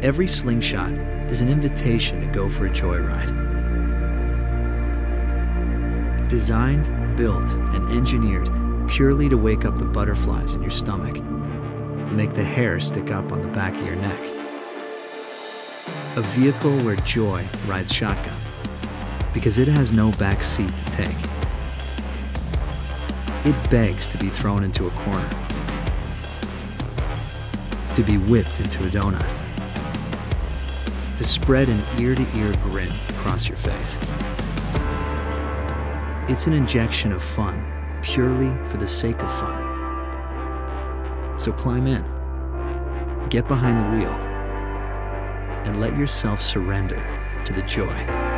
Every Slingshot is an invitation to go for a joyride. Designed, built, and engineered purely to wake up the butterflies in your stomach and make the hair stick up on the back of your neck. A vehicle where joy rides shotgun because it has no back seat to take. It begs to be thrown into a corner, to be whipped into a donut, to spread an ear-to-ear grin across your face. It's an injection of fun, purely for the sake of fun. So climb in, get behind the wheel, and let yourself surrender to the joy.